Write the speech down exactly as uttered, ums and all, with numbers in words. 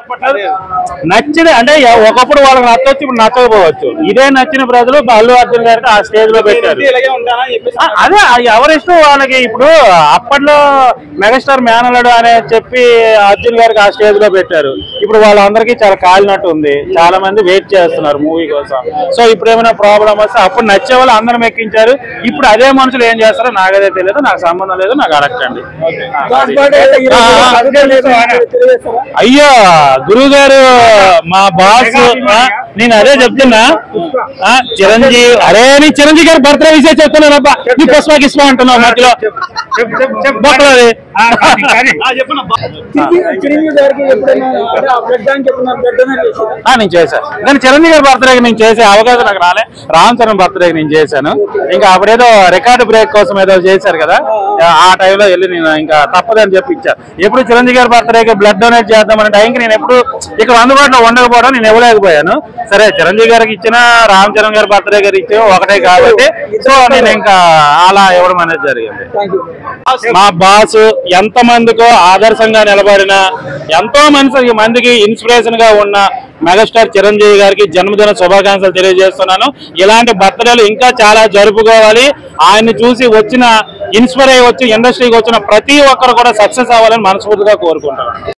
నచ్చిన అంటే ఒకప్పుడు వాళ్ళకి నచ్చవచ్చు, ఇప్పుడు నచ్చకపోవచ్చు. ఇదే నచ్చిన ప్రజలు అల్లు అర్జున్ గారికి ఆ స్టేజ్ లో పెట్టారు. అదే ఎవరిష్టం వాళ్ళకి. ఇప్పుడు అప్పట్లో మెగాస్టార్ మేనల్లుడు అనే చెప్పి అర్జున్ గారికి ఆ స్టేజ్ లో పెట్టారు. ఇప్పుడు వాళ్ళందరికీ చాలా కాలినట్టు ఉంది. చాలా మంది వెయిట్ చేస్తున్నారు మూవీ కోసం. సో ఇప్పుడు ఏమైనా ప్రాబ్లం వస్తే అప్పుడు నచ్చే వాళ్ళు అందరం ఎక్కించారు. ఇప్పుడు అదే మనుషులు ఏం చేస్తారో నాకదే తెలియదు, నాకు సంబంధం లేదు, నాకు అడగండి. అయ్యో గురువు గారు మా బాస్, నేను అదే చెప్తున్నా. చిరంజీవి అరే నీ చిరంజీవి గారి బర్త్డే విషయం చెప్తున్నాను అబ్బా. నీ పుష్ప గిస్ప అంటున్నావు మధ్యలో. నేను చేశాను కానీ చిరంజీవి గారి బర్త్డేకి నేను చేసే అవకాశం నాకు రాలే. రామ్ చరణ్ బర్త్డేకి నేను చేశాను. ఇంకా అప్పుడేదో రికార్డు బ్రేక్ కోసం ఏదో చేశారు కదా, ఆ టైంలో వెళ్ళి నేను ఇంకా తప్పదని చెప్పి ఇచ్చాను. ఎప్పుడు చిరంజీవి గారి బర్త్డేకి బ్లడ్ డొనేట్ చేద్దామనే టైంకి నేను ఎప్పుడు ఇక్కడ అందుబాటులో ఉండకపోవడం నేను ఇవ్వలేకపోయాను. సరే చిరంజీవి గారికి ఇచ్చిన రామ్ చరణ్ గారి బర్త్డే గారికి ఇచ్చిన ఒకటే కాబట్టి సో నేను ఇంకా అలా ఇవ్వడం అనేది జరిగింది. మా బాస్ ఎంత మందికో ఆదర్శంగా నిలబడిన, ఎంతో మంది మందికి ఇన్స్పిరేషన్ గా ఉన్న మెగాస్టార్ చిరంజీవి గారికి జన్మదిన శుభాకాంక్షలు తెలియజేస్తున్నాను. ఇలాంటి బర్త్డేలు ఇంకా చాలా జరుపుకోవాలి. ఆయన్ని చూసి వచ్చిన ఇన్స్పైర్ అయ్యి వచ్చి ఇండస్ట్రీకి వచ్చిన ప్రతి ఒక్కరు కూడా సక్సెస్ అవ్వాలని మనస్ఫూర్తిగా కోరుకుంటున్నాను.